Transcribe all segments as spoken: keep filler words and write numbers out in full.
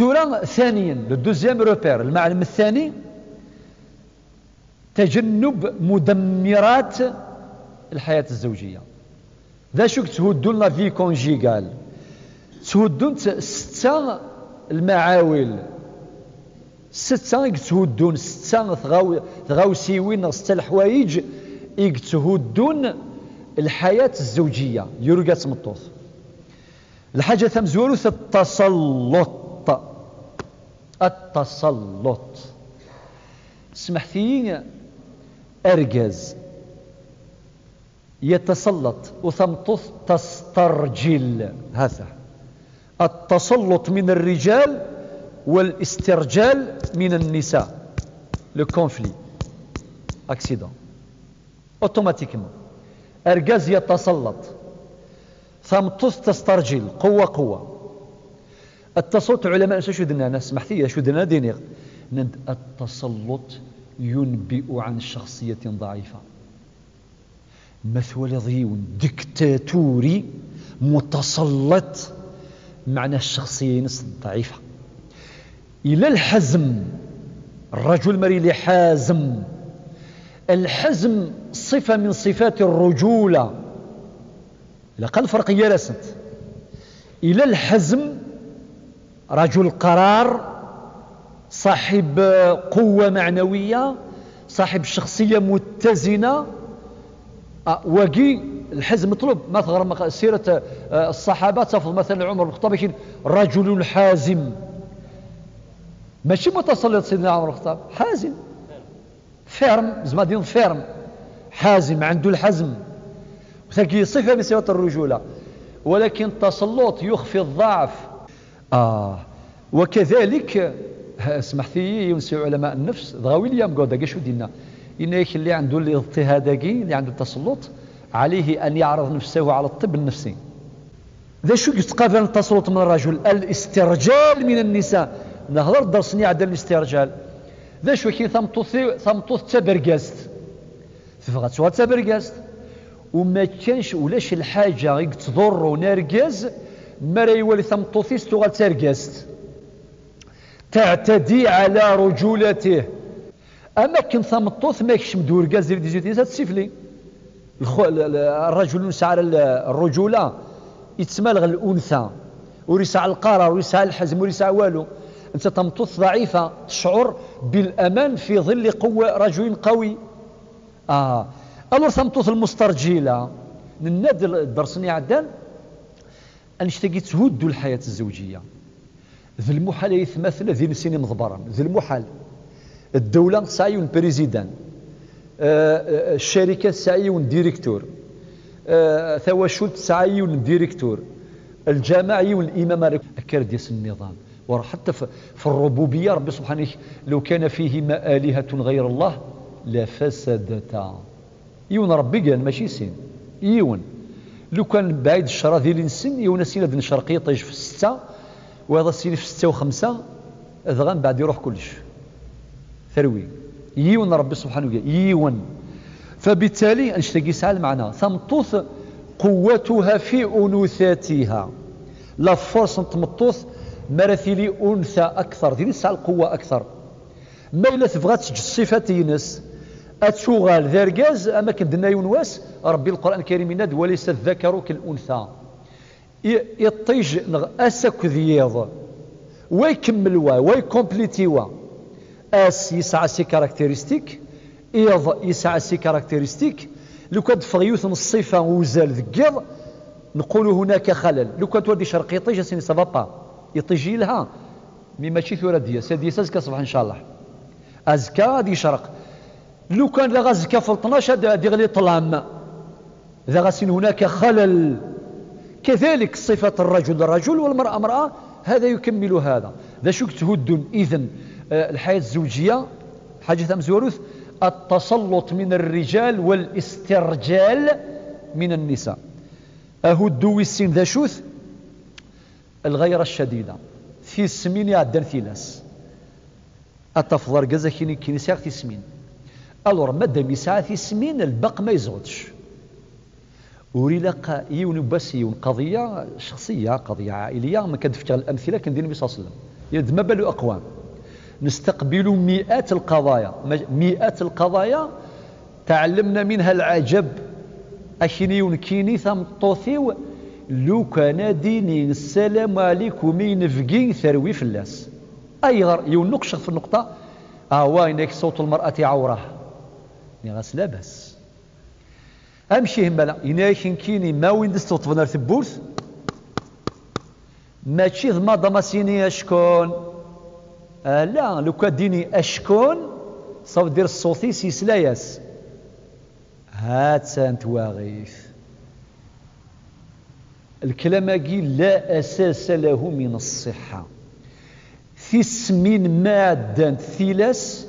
ثورة ثانيا للدوزيام روبير، المعلم الثاني تجنب مدمرات الحياة الزوجية. ذا شو تهدون لا في كونجيغال، تهدون ستة المعاول، ستة تهدون ستة ثغاو ثغاوسيوين ستة الحوايج تهدون الحياة الزوجية يرقى تمطوط. الحاجة ثمزوروث التسلط، التسلط سمحتي أرجاز يتسلط وثمطوط تسترجل، هذا التسلط من الرجال والاسترجال من النساء. لو كونفلي اكسيدون اوتوماتيكمون أرجاز يتسلط، ثمطوط تسترجل، قوة قوة. التسلط علماء شو دنا ناس سمحتي شو دنا دينيغ التسلط ينبئ عن شخصية ضعيفة، مثول ضيون ديكتاتوري متسلط، معنى الشخصية ضعيفة. إلى الحزم، الرجل مريلي حازم، الحزم صفة من صفات الرجولة، لقد فرقية لست. إلى الحزم رجل قرار، صاحب قوة معنوية، صاحب شخصية متزنة. وقي الحزم مطلوب. مثلا سيرة الصحابة تفضل مثلا عمر بن الخطاب رجل حازم، ماشي متسلط سيدنا عمر بن الخطاب، حازم فيرم، زمادين فيرم حازم، عنده الحزم، وثقي صفة من صفات الرجولة. ولكن التسلط يخفي الضعف. آه وكذلك سمحتي ينسي علماء النفس ضغاوي اليوم قودا شو دينا إنك اللي عنده الاضطهاداقي، اللي عنده التسلط، عليه أن يعرض نفسه على الطب النفسي. ذا شو يتقابل التسلط من الرجل؟ الاسترجال من النساء. نهضر درسني عدل الاسترجال. ذا شو كي ثمطوث ثمطوث تبرقاست تفغت سوا تبرقاست، وما كانش ولاش الحاجة غير تضر ونرقاز ما راه يولي ثمطوثيس تغال ترقاست تعتدي على رجولته. أما كن ثمطوث ما يكش مدور قاز اللي ديجيتيس تسيفلي الرجل ينسى على الرجولة، يتسمالغ الأنثى، وريسع القرار، وريسع الحزم، وريسع والو. أنت تمطوث ضعيفة تشعر بالأمان في ظل قوة رجل قوي. آه ألور تمطوث المسترجلة نناد الدرسني عدان أنشتاقي تهد الحياة الزوجية. ذي المحال يتمثل ذي نسيني مضبرا، ذي المحال الدولة سعيون بريزيدان، آه الشركة سعيون ديريكتور، آه ثواشلت سعيون ديريكتور، الجماعي والإمام أكرد يس النظام. وحتى في الربوبية ربي سبحانه لو كان فيهما آلهة غير الله لفسدتا. يون ربي قال ماشي سين يون لو كان بعيد الشرا ذي الانسان يون سين هذا الشرقية طيج في الستة وهذا السين في ستة وخمسة أذغان بعد يروح كلش ثروي. يون ربي سبحانه قال يون. فبالتالي انشتاقي سعى المعنى ثمطوث قوتها في أنوثاتها، لا فرصة تمطوث مرثلي أنثى أكثر ذي نسعى القوة أكثر. ما إلا تبغى تسجد صفات ينس أتشغال ذرقاز أما كدنا يونواس ربي القرآن الكريم يناد وليس الذكر كالأنثى. يطيج أسك ذيض ويكمل وا ويكمبليتي وا. أس يسعى سي كاركتيرستيك، إيض يسعى سي كاركتيرستيك. لو كانت فغيوث من الصفة وزال ذكيض نقول هناك خلل. لو كانت ودي شرقي يطيج سيني سافابا يطيجي لها مي ماشي ثورة ديا سادي سازكا صباح إن شاء الله أزكى دي شرق. لو كان لا غازكا في اثناش دي غلي طلام ذا غاسين هناك خلل. كذلك صفة الرجل الرجل والمرأة مرأة، هذا يكمل هذا. ذا شو تهدن إذن الحياة الزوجية حاجة ثم زوروث التسلط من الرجال والاسترجال من النساء. أهدو السين ذا شوث الغيرة الشديدة في السمين يعدن ثلاث أتفضل جزا كيني كيني ساعة سمين. ألور مادام يسعى سمين البق ما يزغدش. وري لقى يون بس يون قضية شخصية قضية عائلية ما كنفتكر الأمثلة كندير النبي صلى الله عليه وسلم يد ما بالو أقوام نستقبل مئات القضايا مئات القضايا تعلمنا منها العجب أكيني ونكيني ثمطوثيو لو كان ديني السلام عليكم ينفقين ثروي في اللاس أي غير يونقش في النقطة أوينك صوت المرأة عورة نغاس لا بس أمشي همبلا ينايكين كيني ما وين دستوط فنار ثبوث ماشي ضما ضماسيني أشكون آه لا لو كان ديني أشكون صوف دير الصوتي سيسلاياس هات سانت واغيث الكلام قيل لا أساس له من الصحة في سمين مادة ثلاث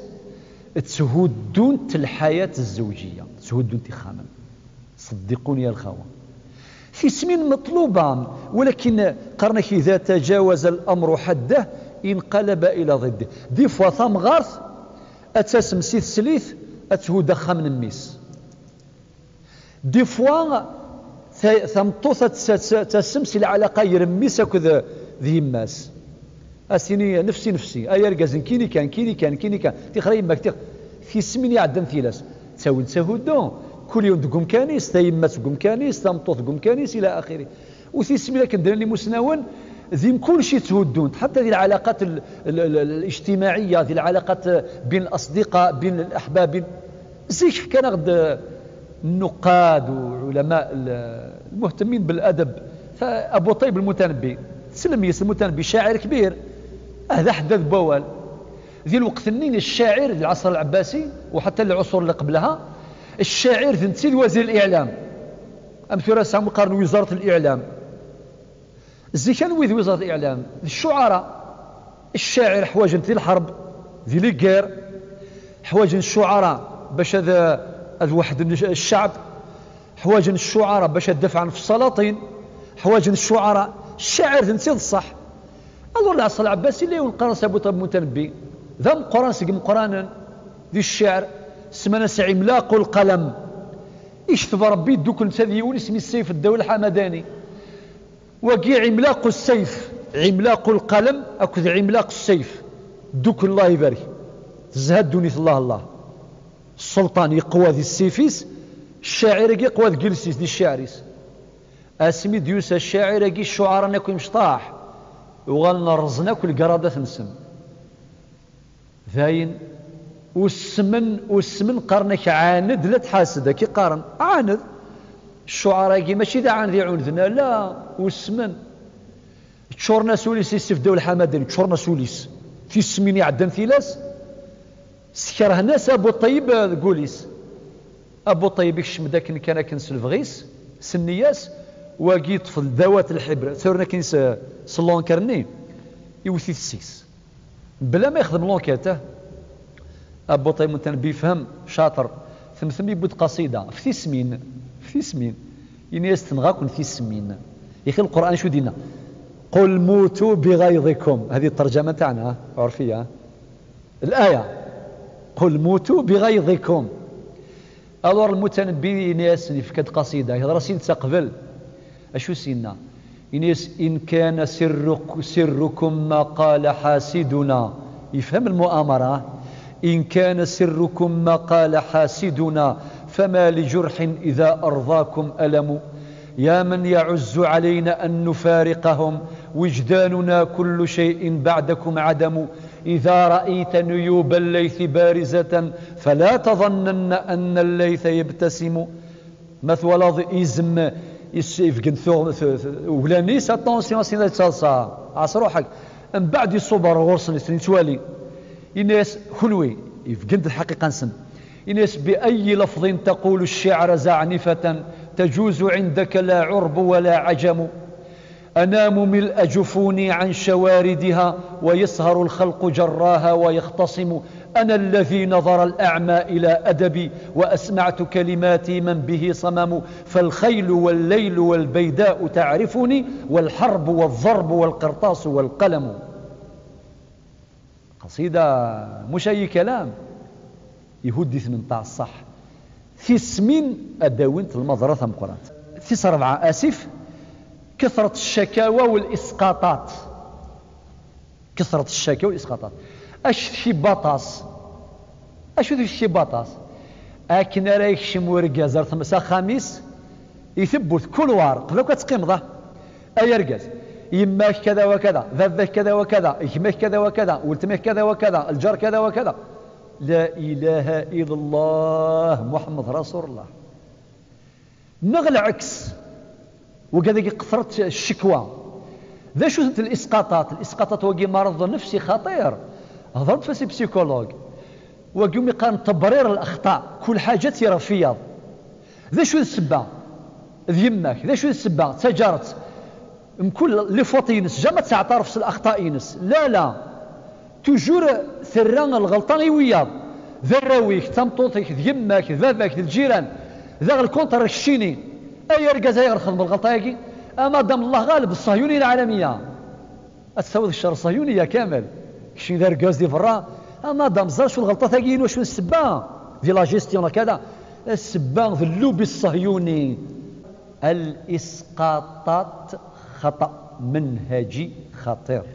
تهدون الحياة الزوجية تهدون انتخاما صدقوني يا الخوة في سمين مطلوبة ولكن قرنك إذا تجاوز الأمر حده انقلب إلى ضده دي فوا ثم غارث أتسم سيث سليث أتهود خمن الميس دي فوا ثمطوثة تسمسي العلاقة يرميس كذا ذي ماس أسيني نفسي نفسي أيرقازن كيني كان كيني كان كيني كان تخريب مكتير في سمين يعدم ثلاث تساوي تساهدون كل يوم تقوم كانيس تيمات تقوم كانيس تمطوث تقوم كانيس إلى آخره وفي سمين لكن درني مسناون ذي كل شيء تهدون حتى ذي العلاقات ال ال ال الاجتماعية ذي العلاقات بين الأصدقاء بين الأحباب بين زيك كان غد النقاد وعلماء المهتمين بالأدب فأبو طيب المتنبي سلميس المتنبي شاعر كبير هذا حدث بوال ذي الوقت النين الشاعر العصر العباسي وحتى العصور اللي قبلها الشاعر ذي نتسيد وزير الإعلام أمثل راسها مقارن وزارة الإعلام زي كان ويذ وزارة الإعلام الشعراء الشاعر حواج ذي الحرب ذي ليكير حواج الشعراء باش هذا الواحد الشعب حواج الشعراء باش الدفع عن في السلاطين حواج الشعراء الشاعر ذي نتسيد الصح أظن العصر العباسي اللي والقرن سابو طب متنبي ذا مقران سقم قرانا ذي الشعر سمنا عملاق القلم يشتف ربي دوك نتاذي اسمي السيف الدولة حمداني وقي عملاق السيف عملاق القلم أكذ عملاق السيف دوك الله يبارك تزهد دوني الله الله السلطان يقوى ذي السيفيس الشاعر يقوى ذي جلسيس ذي الشعريس اسمي ديوس الشاعر يقي الشعراء ناكل مشطاح وغالنا رزنا كل قرادة نسم ذاين والسمن والسمن قرنك عاند لا تحاسد كي قارن عاند الشعراء يقي ماشي ذا عاند يعوندنا لا والسمن تشورنا سوليس يسف دول حمداني تشورنا سوليس في السمين يعدن ثلاث سكره ناس ابو طيب قوليس ابو طيب يكشم ذاك كان كنس الفغيس سنياس واقي طفل ذوات الحبر ثورنا كنس صلون كرني يوثي السيس بلا ما يخدم لونكاته ابو طيب متنبي يفهم شاطر ثم ثم يبد قصيده في سمين في سمين يعني يستنغاكم في سمين يا اخي القران شو دينا قل موتوا بغيظكم هذه الترجمه تاعنا عرفيه الايه قل موتوا بغيظكم الور المتنبي ناس في كد قصيده يهضر سين تقبل اشو سينا إنيس إن كان سرك سركم ما قال حاسدنا يفهم المؤامرة إن كان سركم ما قال حاسدنا فما لجرح إذا أرضاكم ألم يا من يعز علينا أن نفارقهم وجداننا كل شيء بعدكم عدم إذا رأيت نيوب الليث بارزة فلا تظنن أن الليث يبتسم مثل إزم يفقن ولانيس اتونسيون سينا تصاصا عصروحك من بعد الصبر غرسن سنتوالي الناس خلوي يفقن الحقيقه نسن الناس باي لفظ تقول الشعر زعنفه تجوز عندك لا عرب ولا عجم انام ملء جفوني عن شواردها ويسهر الخلق جراها ويختصم أنا الذي نظر الأعمى إلى أدبي وأسمعت كلماتي من به صمم فالخيل والليل والبيداء تعرفني والحرب والضرب والقرطاس والقلم قصيدة مش أي كلام يهدث من طاع الصح في سمين أداوينت المضرة مقرات في صربعة آسف كثرة الشكاوى والإسقاطات كثرة الشكا والإسقاطات. أش شي باطاس أشو ذي شي باطاس أكن رايك شي مرقز ثمسا خميس يثبت كل وار قبل كتقيمضه أي رقز يماك كذا وكذا ذذك كذا وكذا يماك كذا وكذا ولتماك كذا وكذا الجار كذا وكذا لا إله إلا الله محمد رسول الله. نغل عكس وكذا قصرت الشكوى ذا شو الإسقاطات الإسقاطات وقي مرض نفسي خطير هضرت في بسيكولوج وقيوم يقارن تبرير الأخطاء كل حاجة تيرى فيض ذا شو السبة ذيمك ذا شو السبة تجارت كل لفوطينس جا ما تعترف في الأخطاء ينس لا لا تجور ثران الغلطان وياض ذا الراويك تمطوطيك ذيمك ذابك الجيران ذا الكونتر الشيني أي رقاز أي غرخض بالغلطايكي أما دام الله غالب الصهيونية العالمية أتسوذ الشر الصهيونية كامل شي ذا رقاز دي فرا أما دام زار شو الغلطة تاقين وشو السبان دي لا جيستيون كذا السبان ذي اللوبي الصهيوني. الإسقاطات خطأ منهجي خطير.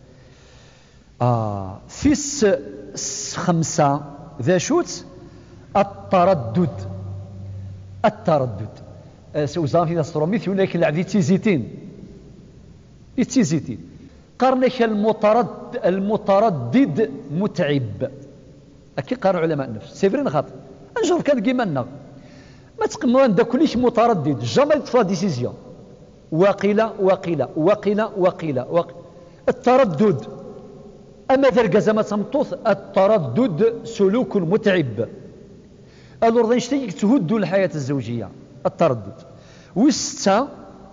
آه فيس خمسة ذا شوت التردد التردد سوزان في الصروميث هناك العدي تيزيتين التيزيتين قرنك المترد المتردد متعب أكي قارن علماء النفس سيفرين خاطر نجرب كان كيما ما تقموا عند كلش متردد جامي تفا ديسيزيون وقيل وقيل وقيل وقيل وقيل التردد أما ذا زعما تمطوث التردد سلوك متعب. الأرض نشتي تهد الحياة الزوجية التردد. وستة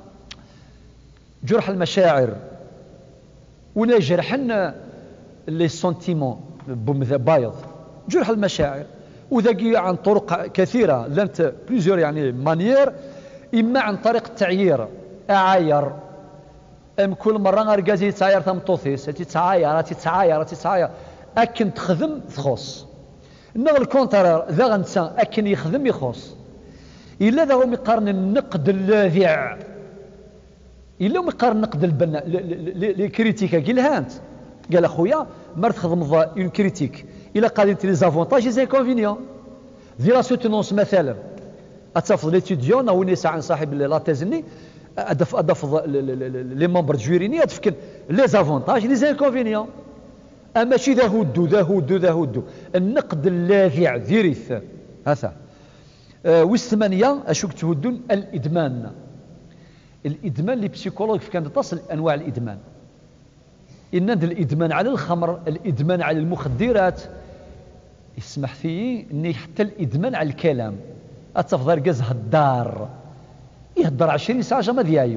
جرح المشاعر ولا جرحنا لي سونتيمون بايض جرح المشاعر وذاكي عن طرق كثيرة لانت بليزيور يعني مانيير إما عن طريق التعيير أعاير أم كل مرة غرقازي يتعاير تمطوثيس تتعاير تتعاير تتعاير أكن تخدم تخص إنه الكونترير ذا غنسان أكن يخدم يخص إلا ذا هو مقارن النقد اللاذع إلا هو مقارن النقد البناء لكريتيكا قيل هانت قال أخويا مرت خدم ضا اون كريتيك إلا قادمت لي زافونتاج زي كونفينيون ذي لا سوتونونس مثلا أتفضل ليتيديون أو نساء عن صاحب لا تيزني أدف أدف لي ممبر جوريني أدفكن لي زافونتاج لي زي كونفينيون أما شي ذا هدو ذا هدو ذا هدو النقد اللاذع ذيريث هذا أه والثمانية أشوك تهدون الإدمان الإدمان اللي بسيكولوج كانت تصل أنواع الإدمان إن الإدمان على الخمر الإدمان على المخدرات يسمح فيه إني حتى الإدمان على الكلام أتفضل قزها الدار يهدر عشرين ساعة جا ما ديايو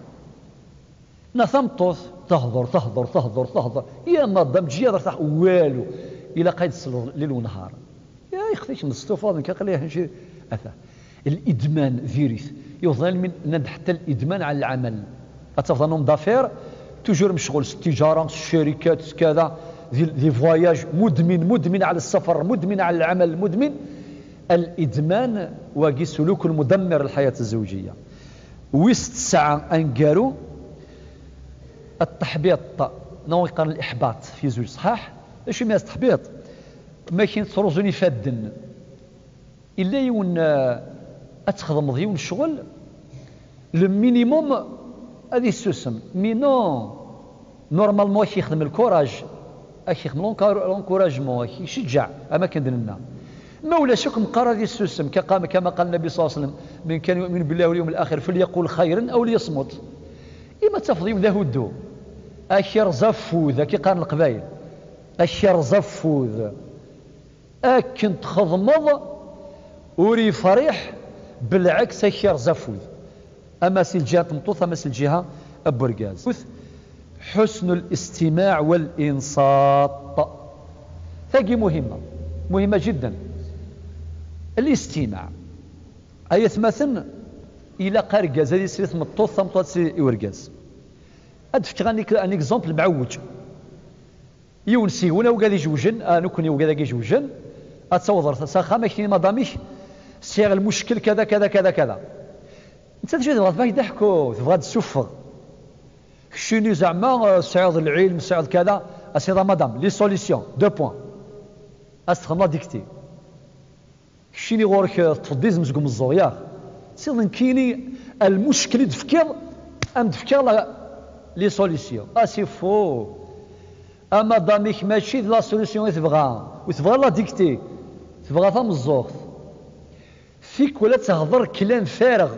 نثمطوث تهضر تهضر تهضر تهضر يا نظم جي هضر والو إلى قيد الليل ونهار يا يخفيش من الصفات كنخليها نمشي أثا الإدمان فيريث يظل من ند حتى الإدمان على العمل أتفضل نوم دافير توجور مشغول التجارة الشركات كذا ذي فواياج مدمن مدمن على السفر مدمن على العمل مدمن الإدمان واقي سلوك المدمر للحياة الزوجية. ويست ساعة أنقارو التحبيط نوع يقارن الإحباط في زوج صحاح ايش ما التحبيط ما كاين تروزوني فادن إلا يون أتخدم ضيون الشغل المينيموم هذه السوسم مينو نورمالمون كي يخدم الكوراج اكي يخدم لونكوراجمون كي يشجع اما كندنا ما ولا شك مقارا هذه السوسم كما قال النبي صلى الله عليه وسلم من كان يؤمن بالله واليوم الاخر فليقول خيرا او ليصمت اما تفضيل ذا هدو اكير زفوذ كي قارن القبايل اكير زفوذ اكن تخضمض وري فريح بالعكس اكير زفوذ أما سي الجهة مطوثة أما سي الجهة أبرقاز. حسن الاستماع والإنصات ثقي مهمة مهمة جدا. الاستماع أي مثلا إلى قرقاز هذه سيرة مطوثة مطوثة سي إورقاز أدفك غاني أن إكزامبل معوج يونسي هنا وقاذي جوجن أنا كوني وقاذي جوجن أتصور ساخا ما كاين مداميش سيغ المشكل كذا كذا كذا كذا انت تجي تبغى يضحكوا تبغى تسفغ شنو زعما سعود العلم سعود كذا اسيدا مدام لي سوليسيون دو بوان استخدم لا ديكتي شيني غورك تفضي زمزق مزوغ ياك سيدن كيني المشكل دفكر ام دفكر لي سوليسيون اسي فو اما داميك ماشي لا سوليسيون تبغى وتبغى لا ديكتي تبغى فهم الزوغ فيك ولا تهضر كلام فارغ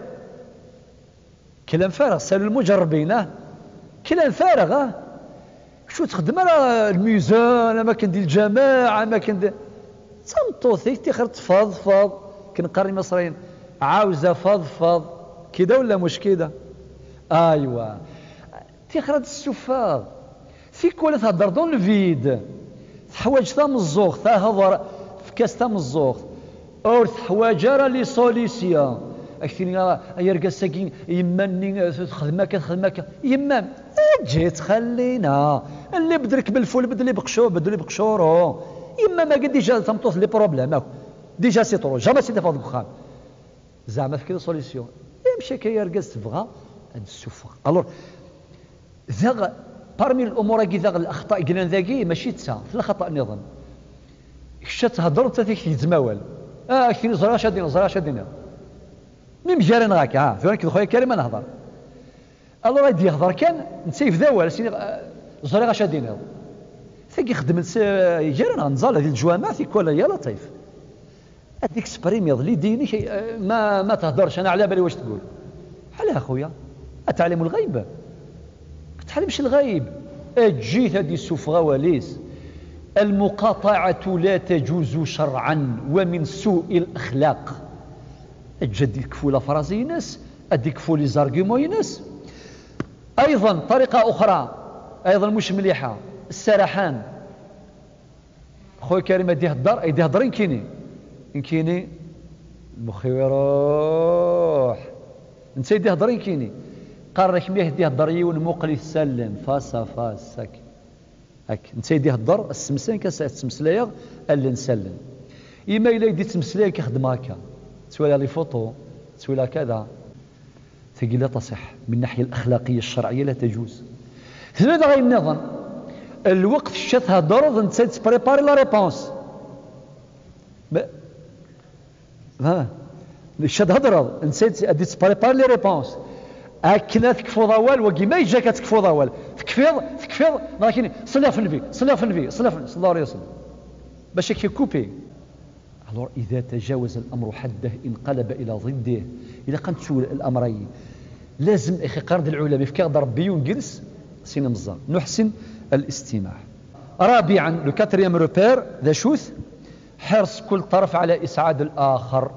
كلام فارغ سالوا المجربين اه كلام فارغ اه شو تخدم على الميزان اماكن ديال الجماعه اماكن ديال تنطوثي تيخر تفضفض كنقري مصريين عاوزه فضفض كذا ولا مش كذا ايوا تيخرج السفاغ فيك ولا تهضر دون الفيد تحواج تا مزوغ تا هضر في كاس تا مزوغ اور تحواج راه لي سوليسيون اكثر يرقى ساكين يماني خدمه كخدمه يمام تجي تخلينا اللي بدرك بالفول بدلي بقشور بدلي بقشورو يما ما قد ديجا تمطوط لي بروبليم ديجا سي طرو جامي سي تفاض الخام زعما في كده سوليسيون يمشي كي يرقى تبغى هاد السفر الور ذا بارمي الامور كي ذا الاخطاء قلنا ذاكي ماشي تسا في الخطا نظام كشا تهضر انت فيك تتماول اه كاين زرا شادين زرا شادين ميم جارين غاك ها فين خويا كريم نهضر الور غادي يهضر كان نسيف ذاول سيني زرا شادين ثقي خدمت جارين غنزال هذه الجوامع في كل يا لطيف هذيك سبريمي لي ديني ما ما تهضرش انا على بالي واش تقول بحال اخويا اتعلم الغيب تحلمش الغيب اجيت هذه السفغه وليس المقاطعه لا تجوز شرعا ومن سوء الاخلاق اجد الكفوله فرازي ناس اديك كفولي زارغيمون ناس ايضا طريقه اخرى ايضا مش مليحه السرحان خويا كريم يدي هضر يدي هضرين كيني كيني مخي يروح انت يدي هضرين كيني قال لك ميه يدي هضر يون مقلي سلم فاسا فاسك هاك انت يدي هضر السمسلين كاسع السمسلايه اللي نسلم اما الا يدي تمسلايه كيخدم هكا تسوي لي فوتو تسوي لها كذا تقي لا تصح من الناحيه الاخلاقيه الشرعيه لا تجوز هذا غير النظام الوقت الشات هضر انت تبريباري لا ريبونس ها الشات هضر انت ادي تبريباري لي ريبونس هكنا تكفوض اول وكي ما يجاك تكفوض اول تكفيض تكفيض لكن صلي في النبي صلي في النبي صلي في الله عليه وسلم باش كيكوبي الور اذا تجاوز الامر حده انقلب الى ضده اذا كانت تسول الامرين لازم اخي قرد العلماء في كيقدر ربي ونجلس سينا مزار نحسن الاستماع. رابعا لو كاتريام روبير ذا شوث حرص كل طرف على اسعاد الاخر.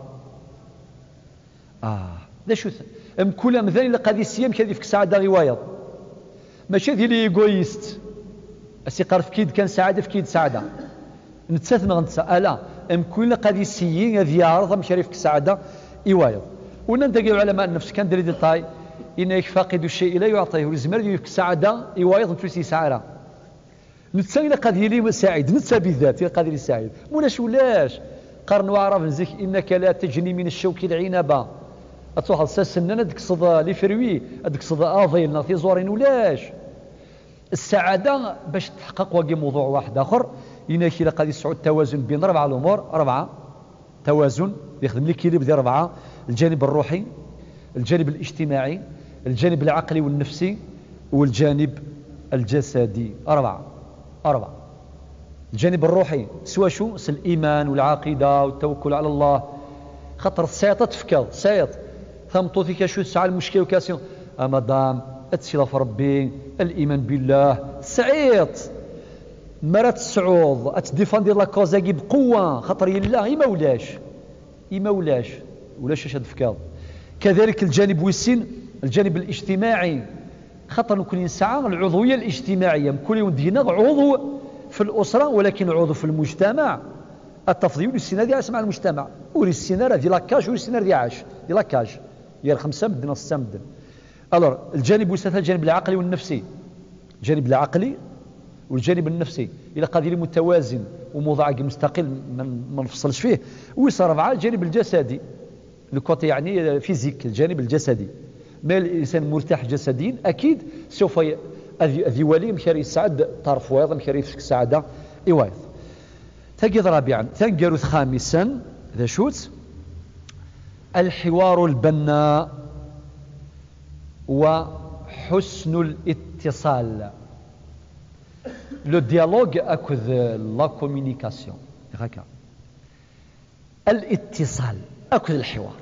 اه ذا شوث ام كل مثلا الا قضيه السيام كذي فيك سعاده غوايض ماشي ديال ايغويست اسي قرف كيد كان سعاده في كيد سعاده نتسات نغنتسا لا ام كل قضيه السيين هذه يعرض مشاري فيك سعاده ايوايض ونندقوا علماء النفس كان دري ديتاي انك فاقد الشيء لا يعطيه ولزمر فيك سعاده ايوايض نتوسي سعاده نتسا الى قضيه لي سعيد نتسا بالذات الى قضيه لي سعيد مولاش ولاش قرن وعرف نزيك انك لا تجني من الشوك العنبه اتوحد ساسنن هذيك صدا لي فروي هذيك صدا افيل ناطي زورين ولاش السعاده باش تحقق واقي موضوع واحد اخر انك الى قضيه سعود التوازن بين اربع الامور اربعه توازن يخدم لك كيلو ديال اربعه الجانب الروحي الجانب الاجتماعي الجانب العقلي والنفسي والجانب الجسدي اربعه اربعه الجانب الروحي سوا شو الايمان والعقيده والتوكل على الله خاطر السيطه تفكر سيط ثمطو فيك شو تسعى المشكل وكاسيون مدام اتسلا في ربي الايمان بالله سعيط مرات السعود اتديفان ديال لاكوزاكي بقوه خاطر يلا اي مولاش اي مولاش ولاش اش هاد الفكاض. كذلك الجانب والسن الجانب الاجتماعي خاطر نكون ساعه العضويه الاجتماعيه كل يوم دينا عضو في الاسره ولكن عضو في المجتمع التفضيل السنه ديال اسمع المجتمع وري السيناره ديال لاكاج وري السيناره ديال عاش ديال لاكاج ديال خمسه مدن وسته مدن. الور الجانب والثالث الجانب العقلي والنفسي الجانب العقلي والجانب النفسي الى قضيه متوازن وموضوع مستقل ما نفصلش فيه ويصير ربعه الجانب الجسدي الكوتي يعني فيزيك الجانب الجسدي ما الانسان مرتاح جسديا اكيد سوف ذي ولي مشاري السعد طرف وايض مشاري في السعادة إيوايض تجد رابعا تنجرث خامسا ذا شوت الحوار البناء وحسن الاتصال لو ديالوج أكد لا كومينيكاسيون هكا الاتصال أكد الحوار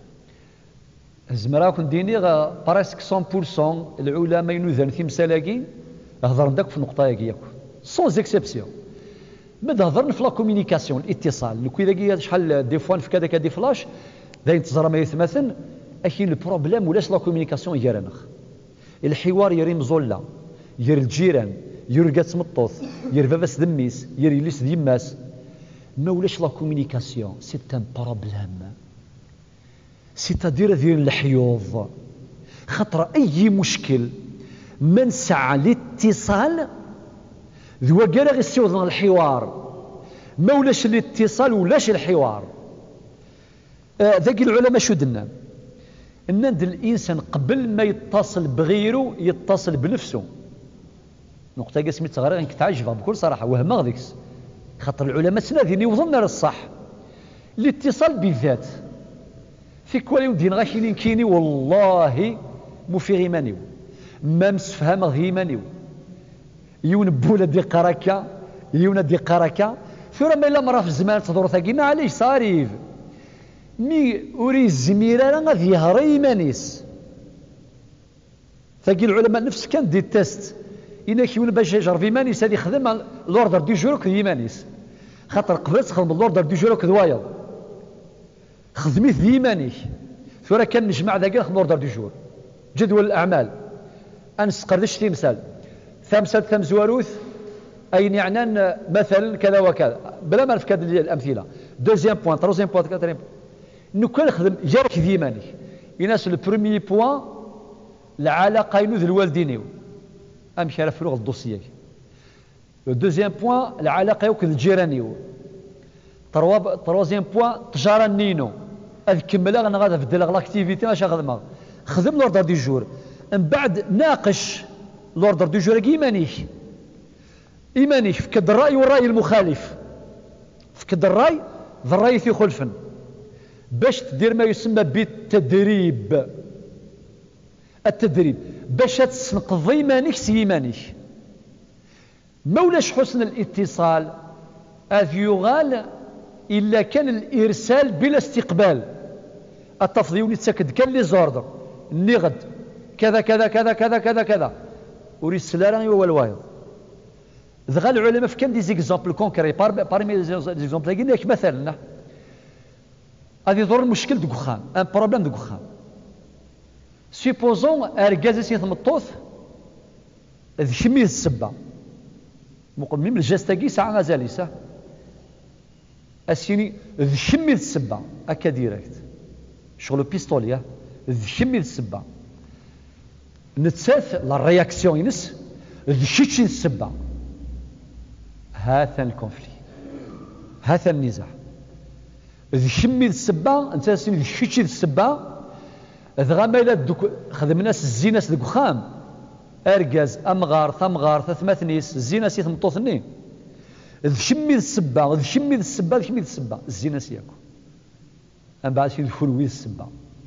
زمرا كون ديني بريسك مية بالمية العلماء ينوذن في مسالاكي هضر داك في النقطة ياك سونز اكسبسيون ما هضرنا في لا كومينيكاسيون الاتصال لو كي شحال دي فوا في كذا دي فلاش دا ينتظر ما يتمثل اكين البروبليم ولاش لا كومينيكاسيون يرانخ الحوار يري مزولا يري الجيران يري كاس مطوط يري فافاس دميس يري ليس ديماس ما ولاش لا كومينيكاسيون سي ان بروبليم سيتادير ديال الحيوض خطر اي مشكل من سعى الاتصال ذو قال غير السيوض الحوار ما ولاش الاتصال ولاش الحوار آه ذاك العلماء شو دنا ان الانسان قبل ما يتصل بغيره يتصل بنفسه نقطه قسمي تغير انك تعجبها بكل صراحه وهما غاديكس خاطر العلماء سنادين يوصلنا للصح الاتصال بالذات في كل يوم دين غاشينين كيني والله مو في غيمانيو ما مسفهم غيمانيو يون بولا دي قراكا يون دي قراكا في راه ما الا مرة في الزمان تدور ثاقي ما عليش صاريف مي اوري الزميره راه غادي يهري ايمانيس ثاقي العلماء نفس كان دي تيست إنا كيون باش يجرب ايمانيس هذه يخدم لوردر دي جور كذا ايمانيس خاطر قبل تخدم لوردر دي جور كذا وايض خدميت ديمانيك ثورة كان نجمع ذاك نخدم لوردر دي جور جدول الأعمال أنسقردش تمثال ثمسة ثمزواروث أين يعنان مثلا كذا وكذا بلا ما نعرف كذا الأمثلة دوزيام بوان تروزيام بوان كاتريم نو كان نخدم جارك ديمانيك يناس البروميي بوان العلاقة ينوذ الوالدينيو أمشي على فروغ الدوسية دوزيام بوان العلاقة يوكل الجيرانيو تروازيام بوان تجارة نينو هذ كملا انا غادا في ديال لاكتيفيتي ماشي خدمه خدم لوردر دي جور من بعد ناقش لوردر دي جور ايمانيك ايمانيك فكد الراي والراي المخالف فكد الراي ذا الراي في خلفا باش تدير ما يسمى بالتدريب التدريب باش تسنقض ايمانيك سي ايمانيك مولاش حسن الاتصال اذ يغال إلا كان الإرسال بلا استقبال التفضيل يتسكد كان لي زوردر نغد كذا كذا كذا كذا كذا كذا ورسالة راني هو الوايض ذغا العلماء في كان دي زيكزامبل كونكري بارمي لي زيكزامبل قلنا لك مثلا غادي يضر المشكل ديك وخام ان بروبليم ديك وخام سيبوزون اركاز سي ثمطوث ذي شميت السبه مقول ميم الجاستاكي ساعه مازال يسا اسيني ذي شميت السبه هكا ديريكت شغل بيستوليا ذي شميت السبه نتساث لا رياكسيون ينس ذي شيتشي السبه هذا الكونفلي هذا النزاع ذي شميت السبه انت سيني ذي شيتشي السبه ذغا ما الا دوك خدم الناس الزيناس ديك وخام اركاز امغار ثمغار ثماثنيس الزيناس يثمطوثني ذ شميت السبه ذ شميت السبه ذ شميت السبه الزيناس ياكو من بعد شي فلوي السبه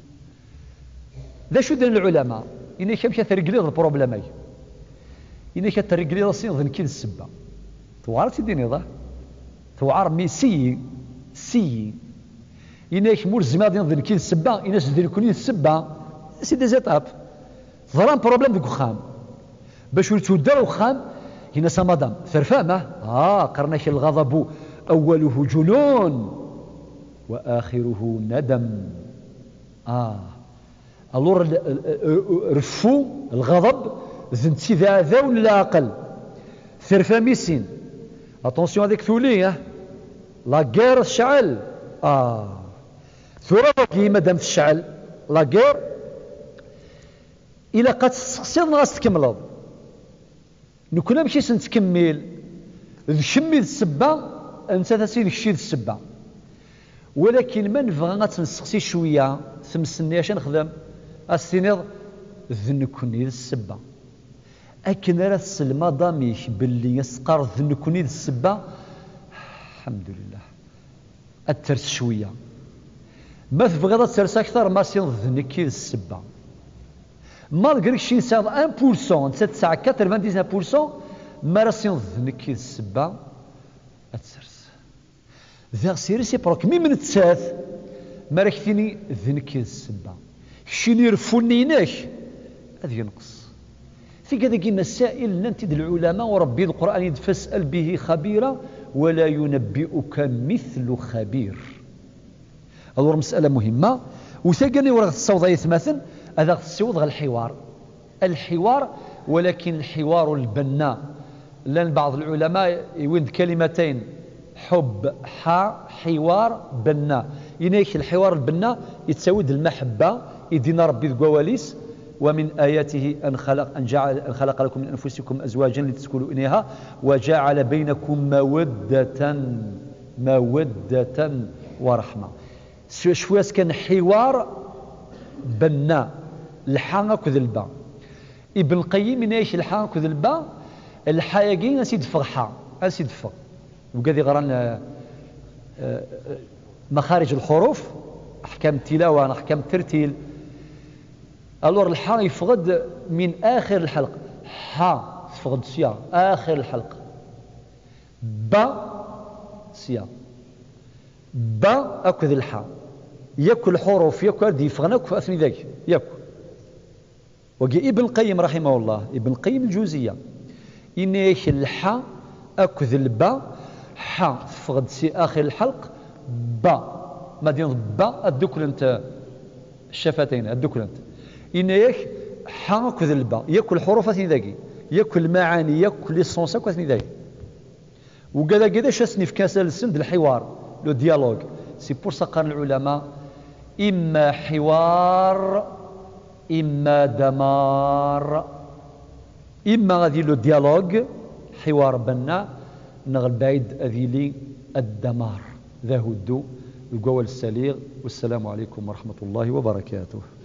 ذا شو دار العلماء إنا كمشى ترقليض البروبليماي إنا كترقليض الصين ذن كيد السبه توعر تديني ضا توعر مي سي سي إنا كمور الزمادين ذن كيد السبه إنا سدير كوني السبه سي دي زيتاب ظران بروبليم ديك وخام باش تودر وخام هنا سا مدام ثرفامه اه قرناش الغضب اوله جنون واخره ندم اه الور رفو الغضب زنتي ذا ذا ولا اقل ثرفاميسين اتونسيون هذيك ثولي لا غير الشعل اه ثورة كي مادام الشعل لا غير إلا قد تسقسيض غاس تكملض نكون ماشي سنتكمل ذ شمي السبه انت تسير الشي السبه ولكن ما نبغى غتنسقسي شويه تمسني اش نخدم السنيض ذ نكوني السبه أكن راه تسلم ضاميك باللي يسقر ذنكني السبة الحمد لله الترس شوية ما تبغيض ترس أكثر ما سين ذنكي السبة ما لقيت شي نساعد واحد بالمئة تسعة تسعة وتسعين بالمئة ما راه سين ذنكي السبة الترس ذا سيرسي بروك مي من تساث ما راه كثيني ذنكي السبة شيني رفوني ناك هذا ينقص في كذا مسائل ننتد العلماء وربي القرآن فاسأل به خبيرا ولا ينبئك مثل خبير هذا مسألة مهمة وثاني ورغ الصوت يثمثل هذا الصوت غير الحوار الحوار ولكن الحوار البناء لأن بعض العلماء يوند كلمتين حب حا حوار بناء ينيك الحوار البناء يتسود المحبة يدينا ربي القواليس ومن آياته أن خلق أن جعل أن خلق لكم من أنفسكم أزواجا لتسكنوا إليها وجعل بينكم مودة مودة ورحمة شوية كان حوار بناء الحا كذلبا ابن القيم من ايش الحا كذلبا الحايقين نسيد فرحة نسيد فر وقاذي غران مخارج الحروف أحكام التلاوة أحكام الترتيل الور الحا يفقد من آخر الحلق حا يفقد سيا آخر الحلق با سيا با أكذ الحا ياكل الحروف ياكل دي يفغنك في أثني ذاك ياكل وقي ابن القيم رحمه الله ابن القيم الجوزية إنيش الحا أكذ البا حا تفقد سي آخر الحلق با ما دين با الدكل انت الشفتين الدكل انت إنيش حا أكذ البا ياكل الحروف أثني ذاك ياكل المعاني ياكل ليسونس أثني ذاك وكذا كذا شاسني في كاس السند الحوار لو ديالوج سي بور سا قال العلماء إما حوار إما دمار إما غادي لو ديالوج حوار بنا نغل بعيد أذيلي الدمار ذا هو الدو القوال السليغ والسلام عليكم ورحمة الله وبركاته.